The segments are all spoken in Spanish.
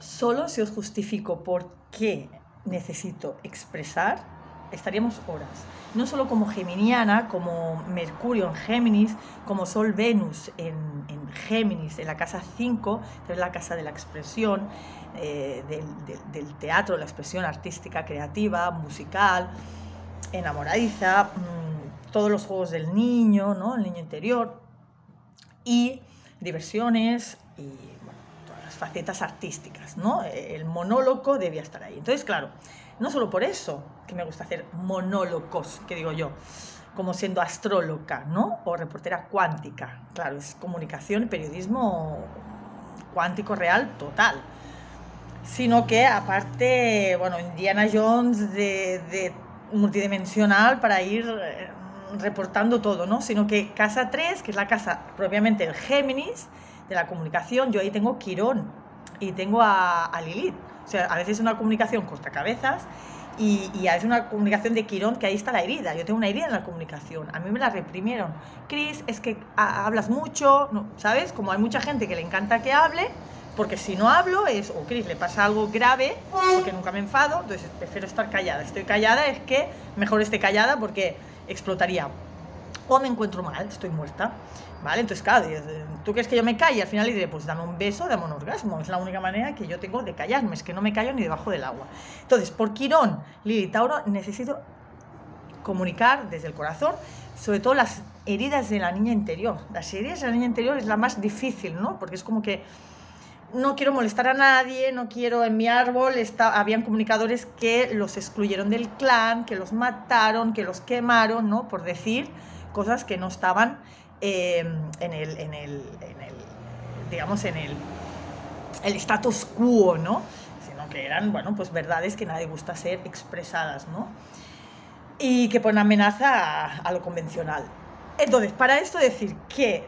Solo si os justifico por qué necesito expresar, estaríamos horas. No solo como geminiana, como Mercurio en Géminis, como Sol Venus en Géminis, en la casa 5, que es la casa de la expresión, del teatro, la expresión artística, creativa, musical, enamoradiza, todos los juegos del niño, ¿no? El niño interior, y diversiones y bueno, todas las facetas artísticas, ¿no? El monólogo debía estar ahí. Entonces, claro, no solo por eso que me gusta hacer monólogos, que digo yo, como siendo astróloga, ¿no? O reportera cuántica. Claro, es comunicación y periodismo cuántico real total. Sino que aparte, bueno, Indiana Jones de multidimensional para ir reportando todo, ¿no? Sino que casa 3, que es la casa propiamente del Géminis, de la comunicación, yo ahí tengo Quirón y tengo a Lilith. O sea, a veces es una comunicación cortacabezas y a veces una comunicación de Quirón, que ahí está la herida. Yo tengo una herida en la comunicación, a mí me la reprimieron. Cris, es que hablas mucho, ¿no? ¿Sabes? Como hay mucha gente que le encanta que hable, porque si no hablo es, o Cris, le pasa algo grave, porque nunca me enfado, entonces prefiero estar callada. Estoy callada, es que mejor esté callada porque explotaría. O me encuentro mal, estoy muerta, ¿vale? Entonces, claro, ¿tú quieres que yo me calle? Al final le diré, pues dame un beso, dame un orgasmo. Es la única manera que yo tengo de callarme, es que no me callo ni debajo del agua. Entonces, por Quirón, Lilith, Tauro, necesito comunicar desde el corazón, sobre todo las heridas de la niña interior. Las heridas de la niña interior es la más difícil, ¿no? Porque es como que no quiero molestar a nadie, no quiero, en mi árbol habían comunicadores que los excluyeron del clan, que los mataron, que los quemaron, ¿no? Por decir cosas que no estaban digamos, en el status quo, ¿no? Sino que eran, bueno, pues verdades que nadie gusta ser expresadas, ¿no? Y que ponen amenaza a lo convencional. Entonces, para esto decir que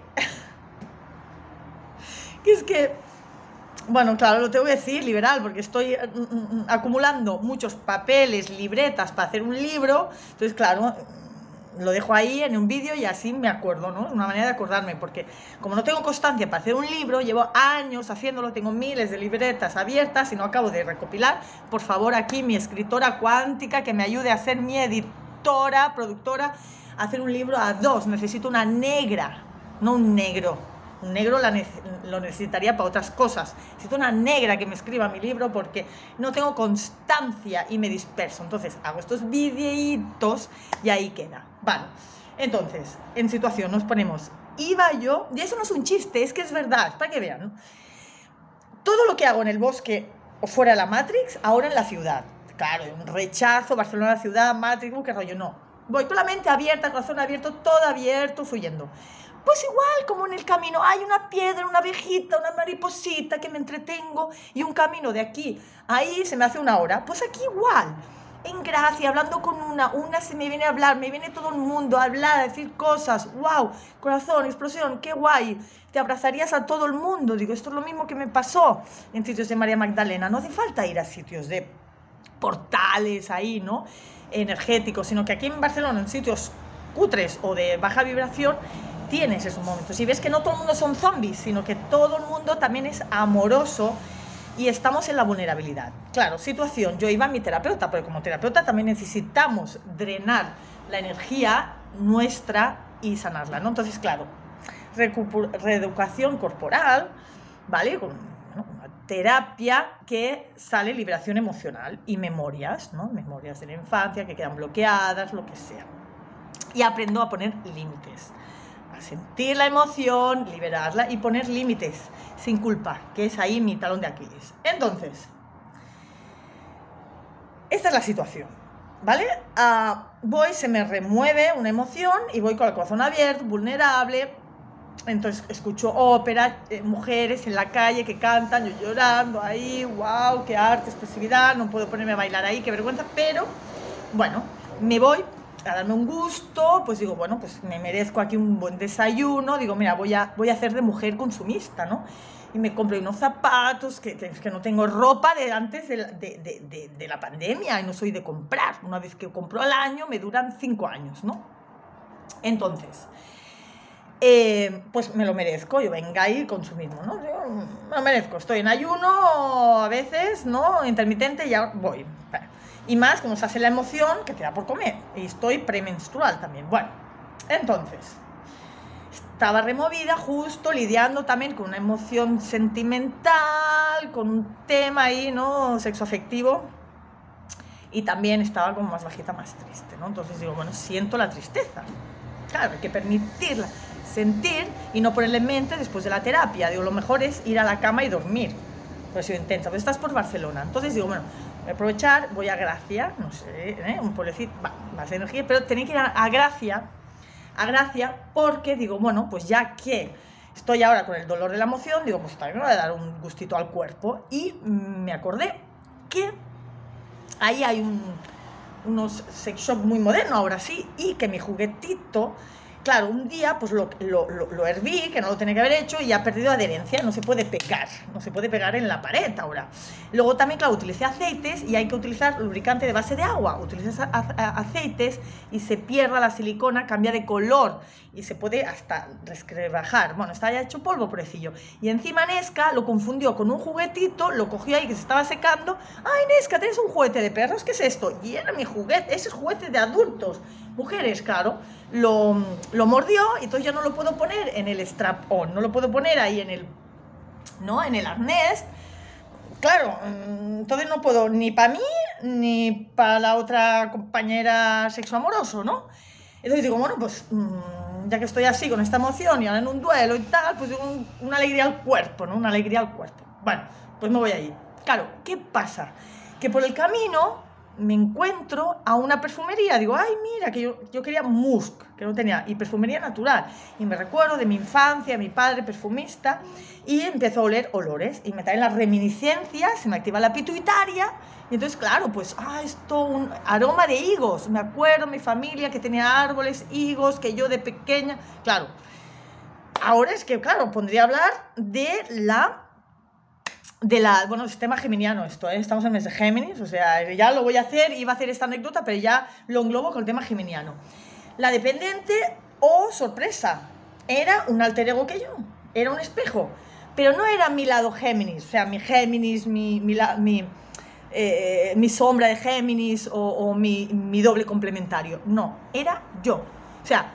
es que, bueno, claro, lo tengo que decir liberal, porque estoy acumulando muchos papeles, libretas para hacer un libro, entonces, claro, lo dejo ahí en un vídeo y así me acuerdo, ¿no? Es una manera de acordarme, porque como no tengo constancia para hacer un libro, llevo años haciéndolo, tengo miles de libretas abiertas y no acabo de recopilar. Por favor, aquí mi escritora cuántica que me ayude a ser mi editora, productora, a hacer un libro a dos. Necesito una negra, no un negro. Un negro lo necesitaría para otras cosas. Necesito una negra que me escriba mi libro porque no tengo constancia y me disperso. Entonces hago estos videitos y ahí queda. Vale, entonces, en situación nos ponemos, iba yo, y eso no es un chiste, es que es verdad, para que vean, ¿no? Todo lo que hago en el bosque o fuera de la Matrix, ahora en la ciudad. Claro, un rechazo, Barcelona ciudad, Matrix, qué rollo, no. Voy con la mente abierta, corazón abierto, todo abierto, fluyendo. Pues igual, como en el camino hay una piedra, una abejita, una mariposita que me entretengo y un camino de aquí, ahí se me hace una hora, pues aquí igual. En gracia, hablando con una se me viene a hablar, me viene todo el mundo a hablar, a decir cosas, wow, corazón, explosión, qué guay, te abrazarías a todo el mundo. Digo, esto es lo mismo que me pasó en sitios de María Magdalena, no hace falta ir a sitios de portales ahí, ¿no? Energéticos, sino que aquí en Barcelona, en sitios cutres o de baja vibración, tienes esos momentos y ves que no todo el mundo son zombies, sino que todo el mundo también es amoroso. Y estamos en la vulnerabilidad. Claro, situación, yo iba a mi terapeuta, pero como terapeuta también necesitamos drenar la energía nuestra y sanarla, ¿no? Entonces, claro, reeducación corporal, ¿vale? Con una terapia que sale liberación emocional y memorias, ¿no? Memorias de la infancia que quedan bloqueadas, lo que sea. Y aprendo a poner límites. A sentir la emoción, liberarla y poner límites sin culpa, que es ahí mi talón de Aquiles. Entonces, esta es la situación, ¿vale? Voy, se me remueve una emoción y voy con el corazón abierto, vulnerable. Entonces escucho ópera, mujeres en la calle que cantan, yo llorando ahí, wow, qué arte, expresividad, no puedo ponerme a bailar ahí, qué vergüenza, pero bueno, me voy a darme un gusto, pues digo, bueno, pues me merezco aquí un buen desayuno, digo, mira, voy a hacer de mujer consumista, ¿no? Y me compré unos zapatos, que no tengo ropa de antes de la pandemia, y no soy de comprar, una vez que compro al año me duran 5 años, ¿no? Entonces, pues me lo merezco, yo venga y consumismo, ¿no? Yo me lo merezco, estoy en ayuno a veces, ¿no? Intermitente, ya voy. Y más como se hace la emoción que te da por comer. Y estoy premenstrual también. Bueno, entonces, estaba removida justo lidiando también con una emoción sentimental, con un tema ahí, ¿no? Sexoafectivo. Y también estaba como más bajita, más triste, ¿no? Entonces digo, bueno, siento la tristeza. Claro, hay que permitirla, sentir y no ponerle en mente después de la terapia. Digo, lo mejor es ir a la cama y dormir. Pues soy intensa, pues estás por Barcelona. Entonces digo, bueno, voy a aprovechar, voy a Gracia, no sé, un pueblecito, más energía, pero tenía que ir a Gracia, porque digo, bueno, pues ya que estoy ahora con el dolor de la emoción, digo, pues también me voy a dar un gustito al cuerpo. Y me acordé que ahí hay unos sex shop muy modernos ahora sí, y que mi juguetito, claro, un día pues lo herví, que no lo tenía que haber hecho, y ha perdido adherencia, no se puede pegar en la pared ahora. Luego también, claro, utilicé aceites y hay que utilizar lubricante de base de agua. Utilizas aceites y se pierde la silicona, cambia de color y se puede hasta resquebrajar. Bueno, está ya hecho polvo, pobrecillo. Y encima Nesca lo confundió con un juguetito, lo cogió ahí que se estaba secando. ¡Ay, Nesca, tienes un juguete de perros! ¿Qué es esto? Y era mi juguete, ese es juguete de adultos. Mujeres, claro, lo mordió y entonces ya no lo puedo poner en el strap-on, no lo puedo poner ahí en el arnés. Claro, entonces no puedo ni para mí ni para la otra compañera sexoamoroso, ¿no? Entonces digo, bueno, pues ya que estoy así con esta emoción y ahora en un duelo y tal, pues digo, una alegría al cuerpo, ¿no? Una alegría al cuerpo. Bueno, pues me voy a ir. Claro, ¿qué pasa? Que por el camino me encuentro a una perfumería, digo, ay, mira, que yo quería musk, que no tenía, y perfumería natural, y me recuerdo de mi infancia, mi padre perfumista, y empiezo a oler olores, y me traen las reminiscencias, se me activa la pituitaria, y entonces, claro, pues, esto, un aroma de higos, me acuerdo, mi familia que tenía árboles, higos, que yo de pequeña, claro, ahora es que, claro, pondría a hablar bueno, el sistema geminiano esto, estamos en el mes de Géminis, o sea, ya lo voy a hacer, iba a hacer esta anécdota, pero ya lo englobo con el tema geminiano. La dependiente, sorpresa, era un alter ego que yo, era un espejo, pero no era mi lado Géminis, o sea, mi Géminis, mi sombra de Géminis o mi doble complementario, no, era yo, o sea,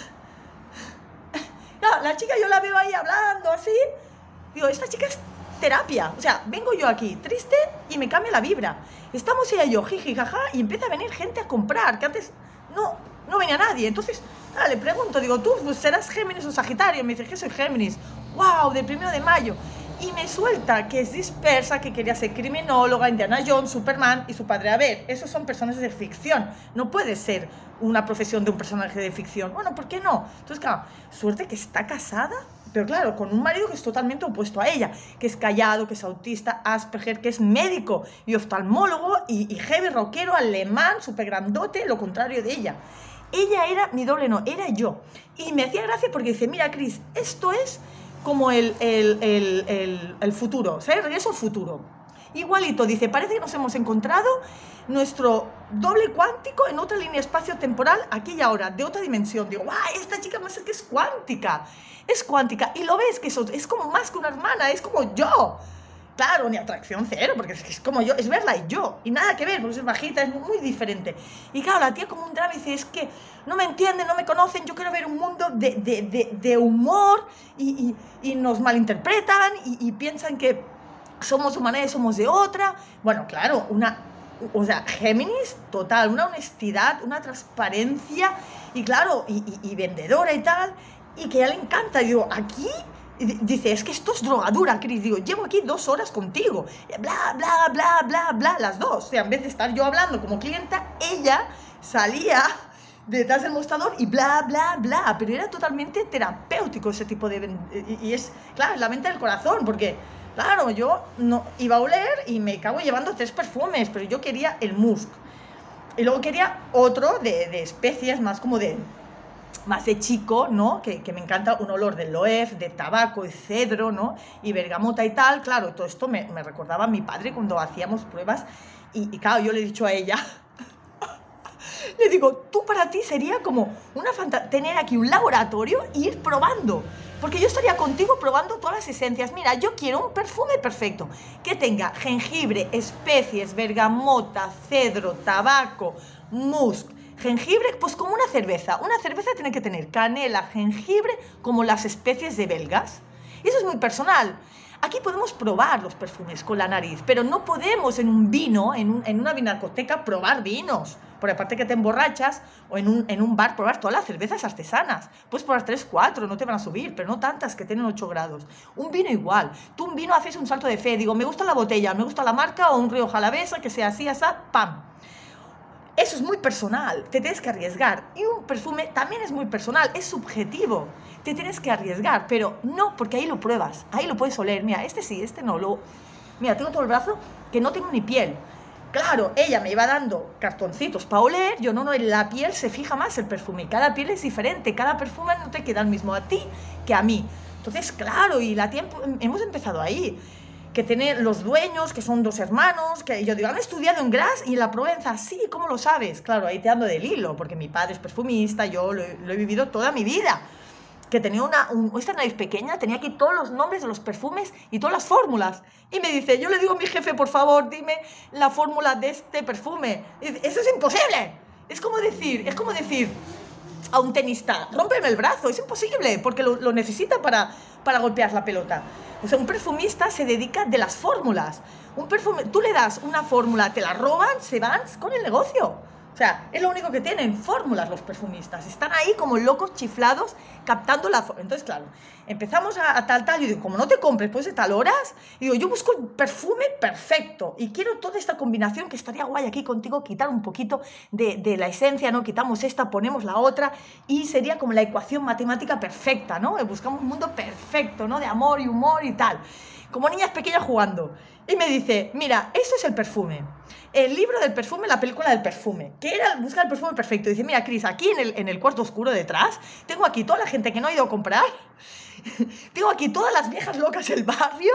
no, la chica yo la veo ahí hablando así, digo, esta chica es terapia, o sea, vengo yo aquí triste y me cambia la vibra. Estamos ella y yo, jiji, jaja, y empieza a venir gente a comprar, que antes no venía nadie. Entonces, le pregunto, digo, ¿tú pues, serás Géminis o Sagitario? Me dice que soy Géminis. ¡Wow! Del 1 de mayo. Y me suelta que es dispersa, que quería ser criminóloga, Indiana Jones, Superman y su padre. A ver, esos son personajes de ficción. No puede ser una profesión de un personaje de ficción. Bueno, ¿por qué no? Entonces, claro, suerte que está casada, pero claro, con un marido que es totalmente opuesto a ella, que es callado, que es autista, Asperger, que es médico y oftalmólogo y heavy rockero, alemán, súper grandote, lo contrario de ella. Ella era mi doble, no, era yo. Y me hacía gracia porque dice, mira, Cris, esto es como el futuro, ¿sabes? Regreso al futuro. Igualito, dice, parece que nos hemos encontrado nuestro doble cuántico en otra línea espacio-temporal, aquí y ahora, de otra dimensión. Digo, ¡guau! Esta chica más es que es cuántica. Es cuántica. Y lo ves que es como más que una hermana, es como yo. Claro, ni atracción cero, porque es como yo, es verla y yo. Y nada que ver, porque es bajita, es muy diferente. Y claro, la tía como un drama dice, es que no me entienden, no me conocen, yo quiero ver un mundo de humor y nos malinterpretan y piensan que somos de una manera y somos de otra. Bueno, claro, o sea, Géminis, total, una honestidad, una transparencia y claro, y vendedora y tal, y que a ella le encanta. Y digo, aquí, dice, es que esto es drogadura, Cris. Digo, llevo aquí 2 horas contigo, bla, bla, bla, bla, bla, las dos. O sea, en vez de estar yo hablando como clienta, ella salía detrás del mostrador y bla, bla, bla, pero era totalmente terapéutico ese tipo de... Y es, claro, es la mente del corazón, porque, claro, yo no iba a oler y me acabo llevando 3 perfumes, pero yo quería el musk. Y luego quería otro de especies más como más de chico, ¿no? Que me encanta un olor de loef, de tabaco y cedro, ¿no? Y bergamota y tal, claro, todo esto me recordaba a mi padre cuando hacíamos pruebas y claro, yo le he dicho a ella... Le digo, tú para ti sería como una tener aquí un laboratorio e ir probando. Porque yo estaría contigo probando todas las esencias. Mira, yo quiero un perfume perfecto, que tenga jengibre, especies, bergamota, cedro, tabaco, musk. Jengibre, pues como una cerveza. Una cerveza tiene que tener canela, jengibre, como las especies de belgas. Y eso es muy personal. Aquí podemos probar los perfumes con la nariz, pero no podemos en un vino, en una vinacoteca, probar vinos. Porque aparte que te emborrachas, o en un bar probar todas las cervezas artesanas. Puedes probar 3, 4, no te van a subir, pero no tantas que tienen 8 grados. Un vino igual. Tú un vino haces un salto de fe. Digo, me gusta la botella, me gusta la marca, o un Río Jalavesa, que sea así, así, ¡pam! Eso es muy personal, te tienes que arriesgar. Y un perfume también es muy personal, es subjetivo. Te tienes que arriesgar, pero no, porque ahí lo pruebas, ahí lo puedes oler. Mira, este sí, este no. Mira, tengo todo el brazo que no tengo ni piel. Claro, ella me iba dando cartoncitos para oler, yo no, en la piel se fija más el perfume. Cada piel es diferente, cada perfume no te queda el mismo a ti que a mí. Entonces, claro, y hemos empezado ahí. Que tienen los dueños, que son 2 hermanos, que yo digo, han estudiado en Grasse y en la Provenza. Sí, ¿cómo lo sabes? Claro, ahí te ando del hilo, porque mi padre es perfumista, yo lo he vivido toda mi vida. Que tenía esta nariz pequeña, tenía aquí todos los nombres de los perfumes y todas las fórmulas. Y me dice, yo le digo a mi jefe, por favor, dime la fórmula de este perfume. Y dice, eso es imposible. Es como decir a un tenista, rómpeme el brazo, es imposible, porque lo necesita para golpear la pelota. O sea, un perfumista se dedica de las fórmulas. Un perfume, tú le das una fórmula, te la roban, se van con el negocio. O sea, es lo único que tienen, fórmulas los perfumistas. Están ahí como locos chiflados captando la fórmula. Entonces, claro, empezamos a tal, y digo, como no te compres después de tal horas, digo, yo busco el perfume perfecto y quiero toda esta combinación que estaría guay aquí contigo, quitar un poquito de la esencia, ¿no? Quitamos esta, ponemos la otra y sería como la ecuación matemática perfecta, ¿no? Buscamos un mundo perfecto, ¿no? De amor y humor y tal. Como niñas pequeñas jugando. Y me dice, mira, esto es el perfume. El libro del perfume, la película del perfume, que era buscar el perfume perfecto. Dice, mira, Cris, aquí en el cuarto oscuro detrás, tengo aquí toda la gente que no ha ido a comprar, tengo aquí todas las viejas locas del barrio,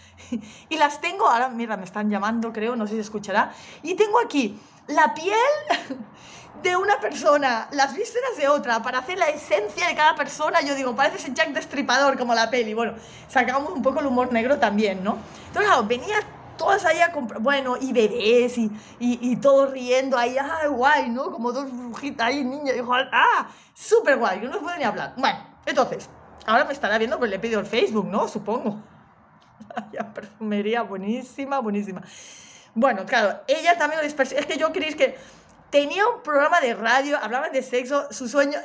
y las tengo, ahora, mira, me están llamando, creo, no sé si se escuchará, y tengo aquí la piel de una persona, las vísceras de otra, para hacer la esencia de cada persona. Yo digo, parece ese Jack Destripador como la peli. Bueno, sacamos un poco el humor negro también, ¿no? Entonces, claro, venía todas ahí a comprar, bueno, y bebés, y todos riendo ahí, ¡ah, guay!, ¿no? Como 2 brujitas ahí, niños, dijo, ¡ah, súper guay! Yo no puedo ni hablar. Bueno, entonces, ahora me estará viendo, pues le he pedido el Facebook, ¿no? Supongo. La perfumería, buenísima, buenísima. Bueno, claro, ella también es que yo creí que tenía un programa de radio, hablaba de sexo, su sueño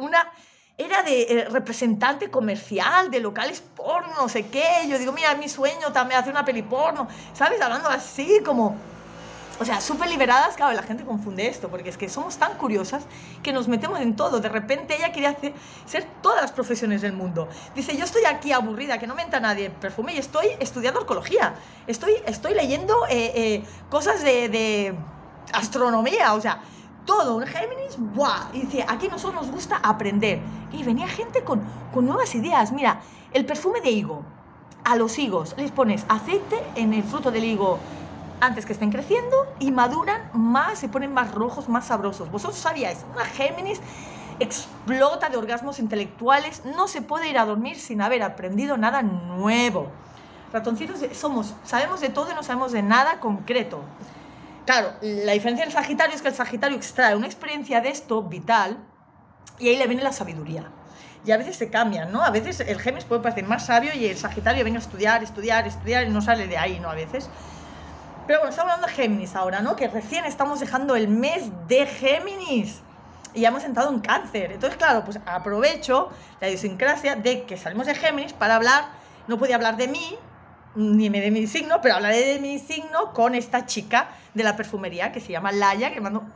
era de representante comercial de locales porno, no sé qué. Yo digo, mira, mi sueño también hacer una peli porno, ¿sabes? Hablando así como, o sea, súper liberadas. Claro, la gente confunde esto, porque es que somos tan curiosas que nos metemos en todo. De repente ella quería ser todas las profesiones del mundo. Dice, yo estoy aquí aburrida, que no me entra nadie en perfume, y estoy estudiando arqueología, estoy leyendo cosas de astronomía, o sea, todo, un Géminis, ¡buah! Y dice, aquí a nosotros nos gusta aprender. Y venía gente con nuevas ideas. Mira, el perfume de higo. A los higos les pones aceite en el fruto del higo antes que estén creciendo y maduran más, se ponen más rojos, más sabrosos. Vosotros sabíais, una Géminis explota de orgasmos intelectuales, no se puede ir a dormir sin haber aprendido nada nuevo. Ratoncitos sabemos de todo y no sabemos de nada concreto. Claro, la diferencia del Sagitario es que el Sagitario extrae una experiencia de esto vital y ahí le viene la sabiduría. Y a veces se cambian, ¿no? A veces el Géminis puede parecer más sabio y el Sagitario venga a estudiar y no sale de ahí, ¿no? A veces. Pero bueno, estamos hablando de Géminis ahora, ¿no? Que recién estamos dejando el mes de Géminis y ya hemos entrado en Cáncer. Entonces, claro, pues aprovecho la idiosincrasia de que salimos de Géminis para hablar, no podía hablar de mí, ni de mi signo, pero hablaré de mi signo con esta chica de la perfumería que se llama Laia, que mando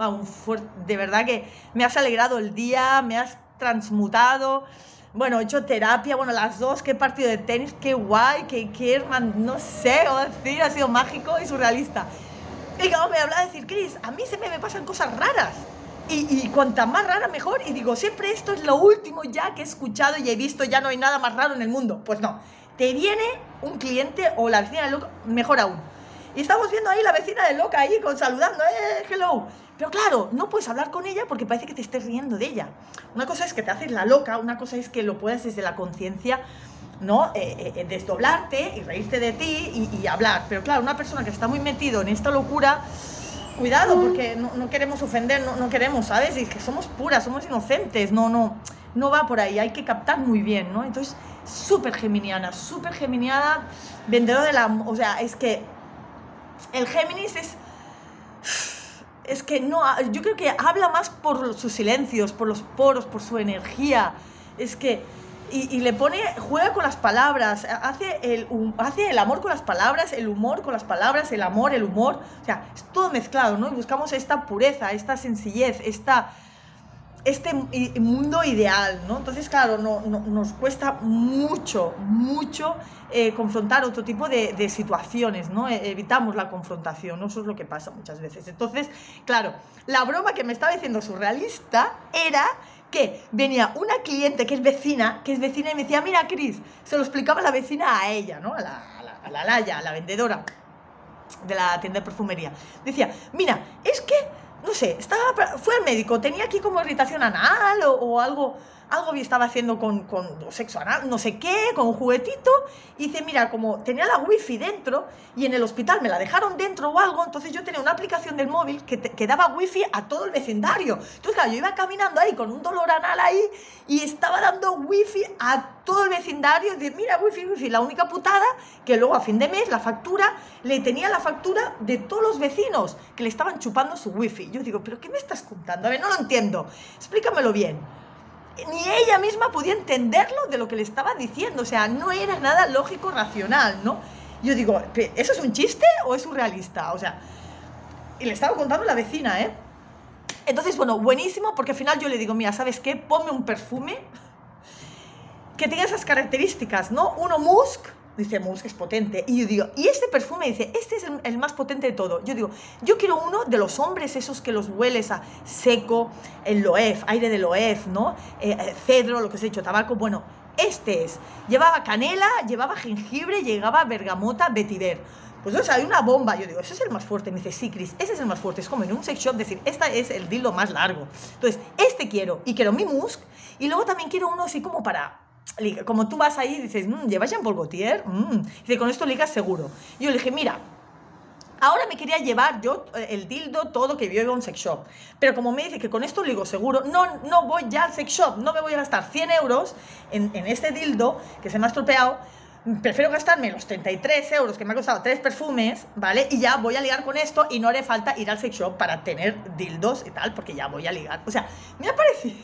de verdad que me has alegrado el día, me has transmutado, bueno, he hecho terapia, bueno, las dos, qué partido de tenis, qué guay, qué no sé, decir, ha sido mágico y surrealista. Y como me hablaba de decir, Cris, a mí se me pasan cosas raras. Y cuanta más rara mejor, y digo, siempre esto es lo último ya que he escuchado y he visto, ya no hay nada más raro en el mundo. Pues no, te viene un cliente o la vecina loca, mejor aún. Y estamos viendo ahí la vecina de loca ahí saludando, hello. Pero claro, no puedes hablar con ella porque parece que te estés riendo de ella. Una cosa es que te haces la loca, una cosa es que lo puedas desde la conciencia, ¿no? Desdoblarte y reírte de ti y hablar. Pero claro, una persona que está muy metido en esta locura, cuidado, porque no queremos ofender, no queremos, ¿sabes? Y que somos puras, somos inocentes, no va por ahí, hay que captar muy bien, ¿no? Entonces, súper geminiana, vendedora de la... O sea, es que el Géminis es que no, yo creo que habla más por sus silencios, por los poros, por su energía, es que... Y le pone, juega con las palabras, hace el amor con las palabras, el humor con las palabras, el amor, el humor, o sea, es todo mezclado, ¿no? Y buscamos esta pureza, esta sencillez, este mundo ideal, ¿no? Entonces, claro, nos cuesta mucho confrontar otro tipo de situaciones, ¿no? Evitamos la confrontación, ¿no? Eso es lo que pasa muchas veces. Entonces, claro, la broma que me estaba diciendo surrealista era que venía una cliente que es vecina y me decía, mira, Cris, se lo explicaba la vecina a ella, ¿no? A la Laia, a la vendedora de la tienda de perfumería. Decía, mira, es que no sé, fue al médico, tenía aquí como irritación anal o algo estaba haciendo con sexo anal, no sé qué, con un juguetito, y dice, mira, como tenía la wifi dentro, y en el hospital me la dejaron dentro o algo, entonces yo tenía una aplicación del móvil que daba wifi a todo el vecindario. Entonces, claro, yo iba caminando ahí con un dolor anal ahí, y estaba dando wifi a todo el vecindario, y dice, mira, wifi, la única putada, que luego a fin de mes, la factura, le tenía la factura de todos los vecinos, que le estaban chupando su wifi. Yo digo, ¿pero qué me estás contando? A ver, no lo entiendo, explícamelo bien. Ni ella misma podía entenderlo de lo que le estaba diciendo, o sea, no era nada lógico, racional, ¿no? Yo digo, ¿eso es un chiste o es surrealista? O sea, y le estaba contando a la vecina, ¿eh? Entonces, bueno, buenísimo, porque al final yo le digo, mira, ¿sabes qué? Ponme un perfume que tenga esas características, ¿no? Uno musk, dice musk es potente, y yo digo, y este perfume, dice, este es el más potente de todo. Yo digo, yo quiero uno de los hombres esos que los hueles a seco, el loef, aire de loef, ¿no? Cedro, lo que os he dicho, tabaco, bueno, este es. Llevaba canela, llevaba jengibre, llevaba bergamota, vetiver. Pues o sea, hay una bomba, yo digo, ese es el más fuerte. Me dice, sí, Cris, ese es el más fuerte. Es como en un sex shop decir, este es el dildo más largo. Entonces, este quiero, y quiero mi musk, y luego también quiero uno así como para... Como tú vas ahí y dices, ¿llevas Jean Paul Gaultier? Dice, con esto ligas seguro. Y yo le dije, mira, ahora me quería llevar yo el dildo, todo, que yo iba a un sex shop. Pero como me dice que con esto ligo seguro, no voy ya al sex shop, no me voy a gastar 100 euros en este dildo que se me ha estropeado. Prefiero gastarme los 33 euros que me ha costado 3 perfumes, ¿vale? Y ya voy a ligar con esto y no haré falta ir al sex shop para tener dildos y tal, porque ya voy a ligar. O sea, me ha parecido...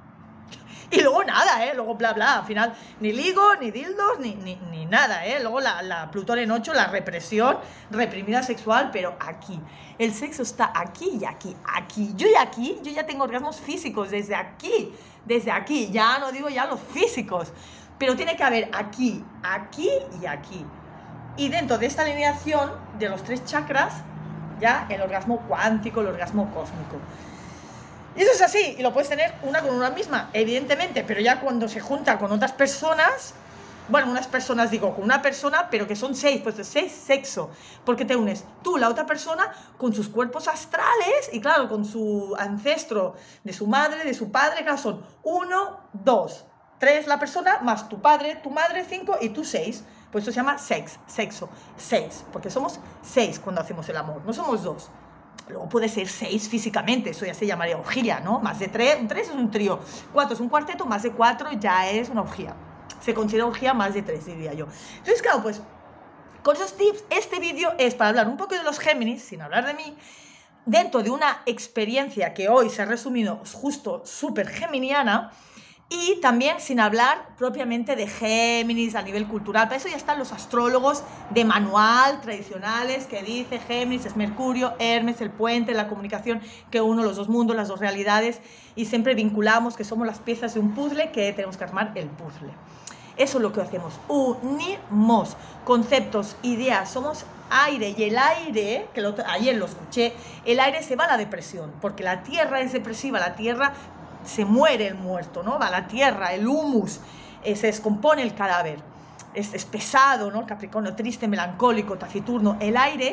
Y luego nada, luego bla bla, al final ni ligo, ni dildos, ni nada, luego la Plutón en 8, la represión, reprimida sexual, pero aquí, el sexo está aquí y aquí, yo ya tengo orgasmos físicos desde aquí, ya no digo ya los físicos, pero tiene que haber aquí y aquí. Y dentro de esta alineación de los 3 chakras, ya el orgasmo cuántico, el orgasmo cósmico. Y eso es así, y lo puedes tener una con una misma, evidentemente, pero ya cuando se junta con otras personas, bueno, unas personas digo, con una persona, pero que son 6, pues 6 sexo, porque te unes tú, la otra persona, con sus cuerpos astrales, y claro, con su ancestro, de su madre, de su padre, claro, son 1, 2, 3 la persona, más tu padre, tu madre, 5, y tú 6, pues eso se llama sexo, 6, porque somos 6 cuando hacemos el amor, no somos 2. Luego puede ser 6 físicamente, eso ya se llamaría orgía, ¿no? Más de 3, un 3 es un trío, 4 es un cuarteto, más de 4 ya es una orgía. Se considera orgía más de 3, diría yo. Entonces, claro, pues, con esos tips, este vídeo es para hablar un poco de los Géminis, sin hablar de mí, dentro de una experiencia que hoy se ha resumido justo súper geminiana, y también sin hablar propiamente de Géminis a nivel cultural. Para eso ya están los astrólogos de manual tradicionales que dice Géminis es Mercurio, Hermes, el puente, la comunicación que une los dos mundos, las dos realidades, y siempre vinculamos que somos las piezas de un puzzle que tenemos que armar el puzzle. Eso es lo que hacemos, unimos conceptos, ideas, somos aire, y el aire, que ayer lo escuché, el aire se va a la depresión, porque la tierra es depresiva, la tierra... se muere el muerto, ¿no? Va a la tierra, el humus, se descompone el cadáver, es pesado, ¿no? El Capricornio, triste, melancólico, taciturno. El aire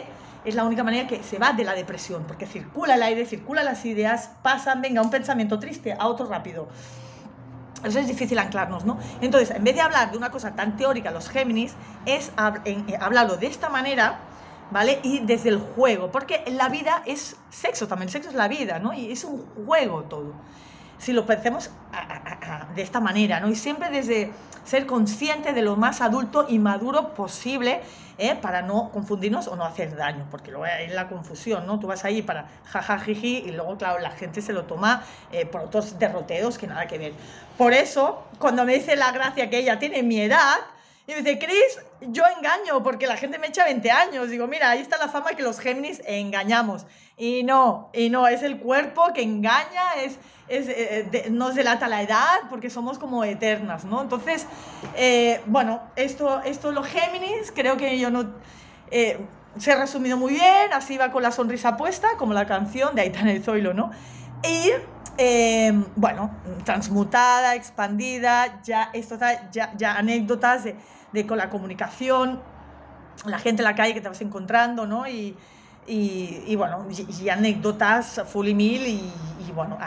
es la única manera que se va de la depresión, porque circula el aire, circulan las ideas, pasan, venga, un pensamiento triste a otro rápido. Eso es difícil anclarnos, ¿no? Entonces, en vez de hablar de una cosa tan teórica, los Géminis, es hablarlo de esta manera, ¿vale? Y desde el juego, porque la vida es sexo también, sexo es la vida, ¿no? Y es un juego todo. Si lo pensemos de esta manera, ¿no? Y siempre desde ser consciente de lo más adulto y maduro posible, para no confundirnos o no hacer daño, porque luego es la confusión, ¿no? Tú vas ahí para jajajiji y luego, claro, la gente se lo toma por otros derroteos que nada que ver. Por eso, cuando me dice la Gracia que ella tiene mi edad, y me dice, Cris, yo engaño porque la gente me echa 20 años. Digo, mira, ahí está la fama que los Géminis engañamos. Y no, es el cuerpo que engaña, nos delata la edad porque somos como eternas, ¿no? Entonces, bueno, esto los Géminis, creo que yo no... se ha resumido muy bien, así va con la sonrisa puesta, como la canción de Aitana y Zoilo, ¿no? Y... bueno, transmutada, expandida, ya anécdotas de con la comunicación, la gente en la calle que te vas encontrando, ¿no? Y bueno, y anécdotas full y mil y bueno,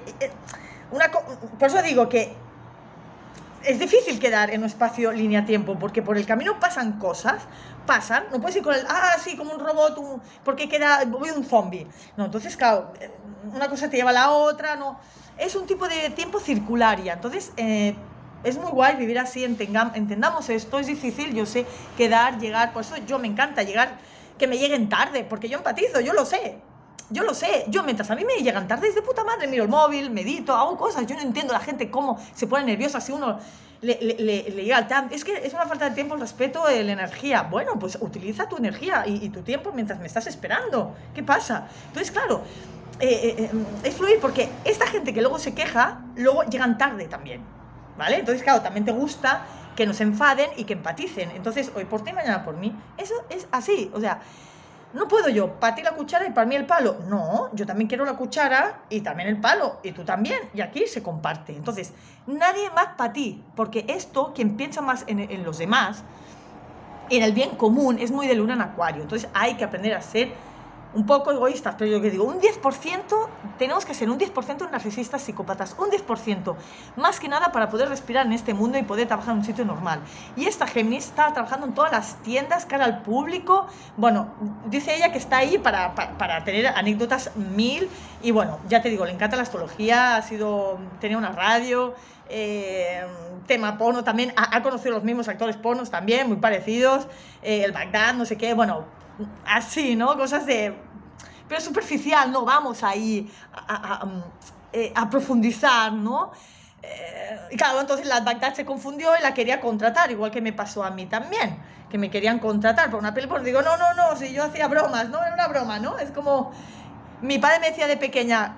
por eso digo que es difícil quedar en un espacio línea-tiempo, porque por el camino pasan cosas, no puedes ir con el, sí, como un robot, porque voy un zombie. No, entonces, claro, una cosa te lleva a la otra, no. Es un tipo de tiempo circularia, entonces es muy guay vivir así, entendamos esto, es difícil, yo sé, llegar, por eso yo me encanta llegar, que me lleguen tarde, porque yo empatizo, yo lo sé, yo mientras a mí me llegan tarde es de puta madre, miro el móvil, medito, hago cosas, yo no entiendo la gente cómo se pone nerviosa si uno le llega al tiempo, es que es una falta de tiempo, el respeto, la energía. Bueno, pues utiliza tu energía y tu tiempo mientras me estás esperando, ¿qué pasa? Entonces, claro, es fluir, porque esta gente que luego se queja, luego llegan tarde también, ¿vale? Entonces, claro, también te gusta que nos enfaden y que empaticen, entonces hoy por ti, mañana por mí, eso es así, o sea, no puedo yo, para ti la cuchara y para mí el palo. No, yo también quiero la cuchara y también el palo, y tú también, y aquí se comparte. Entonces, nadie más para ti, porque esto, quien piensa más en los demás, en el bien común, es muy de luna en Acuario. Entonces, hay que aprender a ser un poco egoístas, pero yo que digo, un 10%, tenemos que ser un 10% narcisistas psicópatas, un 10%, más que nada para poder respirar en este mundo y poder trabajar en un sitio normal. Y esta Géminis está trabajando en todas las tiendas, cara al público, bueno, dice ella que está ahí para tener anécdotas 1000, y bueno, ya te digo, le encanta la astrología, tenía una radio, tema porno también, ha conocido los mismos actores pornos también, muy parecidos, el Bagdad, no sé qué, bueno, así, ¿no? Cosas pero superficial, no vamos ahí a profundizar, ¿no? Y claro, entonces la Bagdad se confundió y la quería contratar, igual que me pasó a mí también, que me querían contratar por una película. Digo, no, si yo hacía bromas, no era una broma, ¿no? Es como, mi padre me decía de pequeña,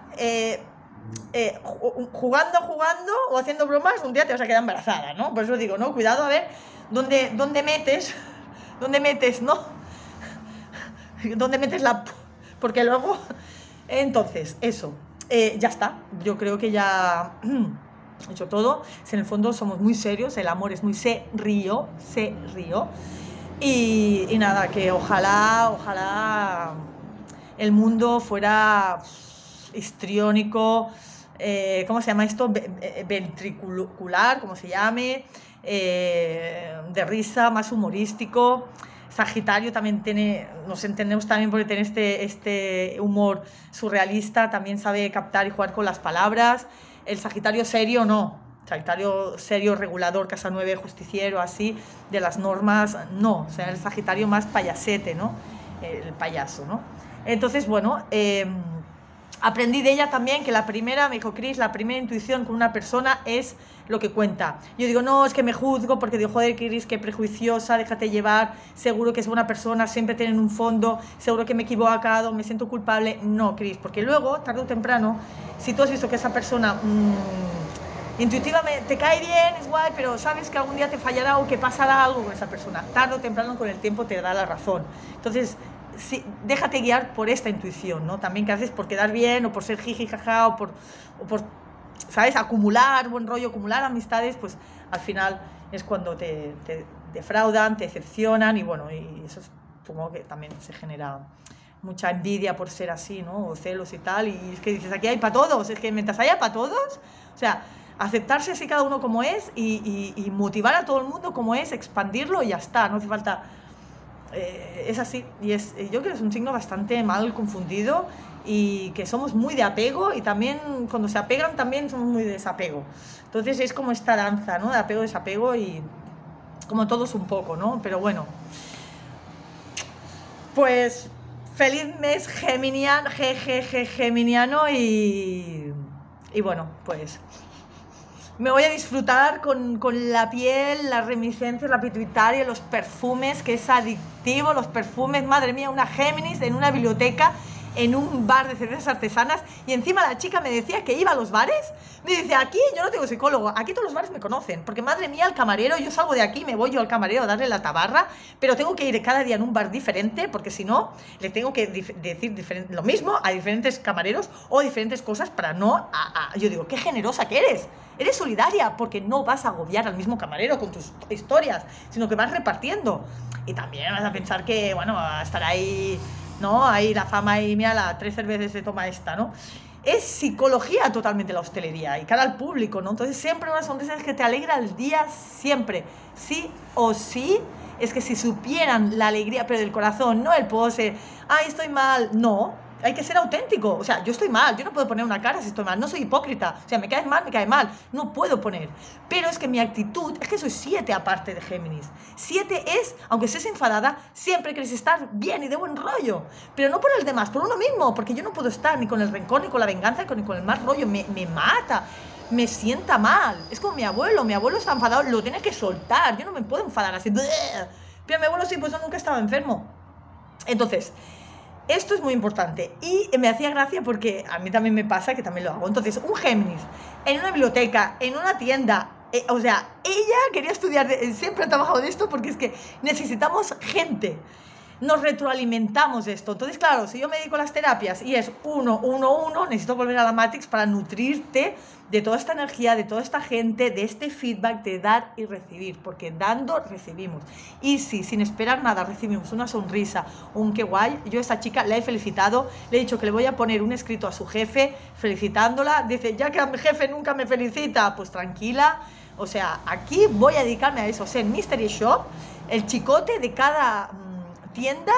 jugando o haciendo bromas, un día te vas a quedar embarazada, ¿no? Por eso digo, no, cuidado, a ver, ¿dónde metes, ¿no? ¿Dónde metes porque luego... Entonces, eso, ya está. Yo creo que ya he hecho todo. En el fondo somos muy serios, el amor es muy serio. Y nada, que ojalá el mundo fuera histriónico, ¿cómo se llama esto? Ventricular, como se llame, de risa, más humorístico. Sagitario también nos entendemos también porque tiene este humor surrealista, también sabe captar y jugar con las palabras. El Sagitario serio no, Sagitario serio, regulador, casa 9, justiciero, así, de las normas, no, o sea, el Sagitario más payasete, ¿no? El payaso, ¿no? Entonces, bueno, aprendí de ella también que me dijo Cris, la primera intuición con una persona es lo que cuenta. Yo digo, no, es que me juzgo porque digo, joder, Cris, qué prejuiciosa, déjate llevar, seguro que es buena persona, siempre tienen un fondo, seguro que me he equivocado, me siento culpable. No, Cris, porque luego, tarde o temprano, si tú has visto que esa persona intuitivamente te cae bien, es guay, pero sabes que algún día te fallará o que pasará algo con esa persona, tarde o temprano con el tiempo te da la razón. Entonces, sí, déjate guiar por esta intuición, ¿no? También que haces por quedar bien o por ser jiji, jaja, o por ¿sabes? Acumular buen rollo, acumular amistades, pues al final es cuando te defraudan, te decepcionan y bueno, y eso supongo que también se genera mucha envidia por ser así, ¿no? O celos y tal, y es que dices, aquí hay para todos, es que mientras haya para todos, o sea, aceptarse así cada uno como es y motivar a todo el mundo como es, expandirlo y ya está, no hace falta... es así, y yo creo que es un signo bastante mal confundido y que somos muy de apego y también cuando se apegan también somos muy de desapego. Entonces es como esta danza, ¿no? De apego-desapego y como todos un poco, ¿no? Pero bueno, pues feliz mes geminiano y bueno, pues... me voy a disfrutar con la piel, las reminiscencias, la pituitaria, los perfumes, que es adictivo, los perfumes, madre mía, una Géminis en una biblioteca, en un bar de cervezas artesanas, y encima la chica me decía que iba a los bares, me dice, aquí yo no tengo psicólogo, aquí todos los bares me conocen, porque madre mía, el camarero, yo salgo de aquí, me voy yo al camarero a darle la tabarra, pero tengo que ir cada día en un bar diferente, porque si no, le tengo que decir lo mismo a diferentes camareros o diferentes cosas para no... Yo digo, qué generosa que eres solidaria, porque no vas a agobiar al mismo camarero con tus historias, sino que vas repartiendo, y también vas a pensar que, bueno, va a estar ahí... ¿no? Ahí la fama y mira, las 3 cervezas se toma esta, ¿no? Es psicología totalmente la hostelería y cara al público, ¿no? Entonces siempre una sonrisa es que te alegra el día, siempre, sí o sí. Es que si supieran la alegría, pero del corazón, no el pose, ay, estoy mal, no. Hay que ser auténtico, o sea, yo estoy mal, yo no puedo poner una cara si estoy mal, no soy hipócrita, o sea, me cae mal, no puedo poner, pero es que mi actitud, es que soy 7 aparte de Géminis, 7 es, aunque estés enfadada, siempre quieres estar bien y de buen rollo, pero no por el demás, por uno mismo, porque yo no puedo estar ni con el rencor, ni con la venganza, ni con el mal rollo, me mata, me sienta mal, es como mi abuelo está enfadado, lo tiene que soltar, yo no me puedo enfadar así, pero mi abuelo sí, pues yo nunca estaba enfermo, entonces... esto es muy importante y me hacía gracia porque a mí también me pasa que también lo hago. Entonces, un Géminis en una biblioteca, en una tienda, o sea, ella quería estudiar, siempre ha trabajado de esto porque es que necesitamos gente. Nos retroalimentamos de esto. Entonces, claro, si yo me dedico a las terapias y es 1, 1, 1, necesito volver a la Matrix para nutrirte de toda esta energía, de toda esta gente, de este feedback de dar y recibir, porque dando, recibimos. Y si sin esperar nada recibimos una sonrisa, un qué guay, yo a esta chica la he felicitado, le he dicho que le voy a poner un escrito a su jefe felicitándola, dice, ya que a mi jefe nunca me felicita, pues tranquila, o sea, aquí voy a dedicarme a eso, ser Mystery Shop, el chicote de cada... tienda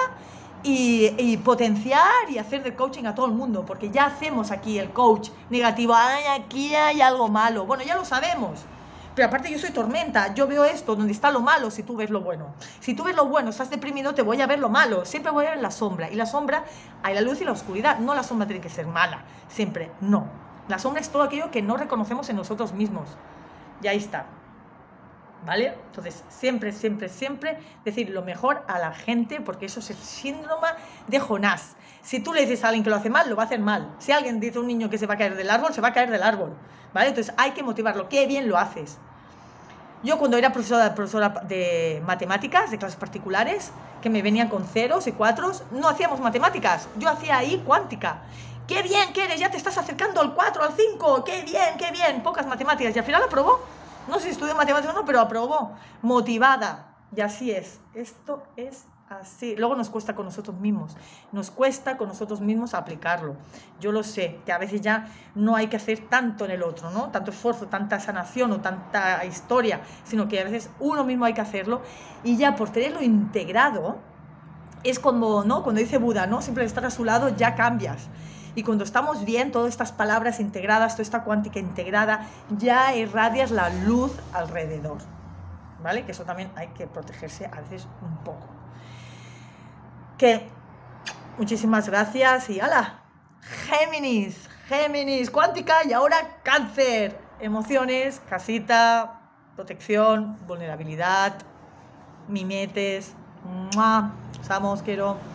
y potenciar y hacer de coaching a todo el mundo, porque ya hacemos aquí el coach negativo, ay, aquí hay algo malo, bueno, ya lo sabemos, pero aparte yo soy tormenta, yo veo esto donde está lo malo si tú ves lo bueno, si tú ves lo bueno, estás deprimido, te voy a ver lo malo, siempre voy a ver la sombra, y la sombra hay la luz y la oscuridad, no la sombra tiene que ser mala, siempre, no, la sombra es todo aquello que no reconocemos en nosotros mismos, y ahí está. ¿Vale? Entonces, siempre decir lo mejor a la gente, porque eso es el síndrome de Jonás. Si tú le dices a alguien que lo hace mal, lo va a hacer mal. Si alguien dice a un niño que se va a caer del árbol, se va a caer del árbol. ¿Vale? Entonces, hay que motivarlo. ¡Qué bien lo haces! Yo cuando era profesora de matemáticas, de clases particulares, que me venían con 0s y 4s, no hacíamos matemáticas. Yo hacía ahí cuántica. ¡Qué bien que eres! Ya te estás acercando al 4, al 5. ¡Qué bien, qué bien! Pocas matemáticas. Y al final aprobó. No sé si estudió matemáticas o no, pero aprobó, motivada, y así es, esto es así. Luego nos cuesta con nosotros mismos, aplicarlo. Yo lo sé, que a veces ya no hay que hacer tanto en el otro, ¿no? Tanto esfuerzo, tanta sanación o tanta historia, sino que a veces uno mismo hay que hacerlo, y ya por tenerlo integrado, es como, ¿no? Cuando dice Buda, ¿no? Siempre estar a su lado ya cambias. Y cuando estamos bien, todas estas palabras integradas, toda esta cuántica integrada, ya irradias la luz alrededor, ¿vale? Que eso también hay que protegerse a veces un poco. Que muchísimas gracias y ¡hala! Géminis, cuántica y ahora Cáncer. Emociones, casita, protección, vulnerabilidad, mimetes. ¡Mua! Os amo, os quiero.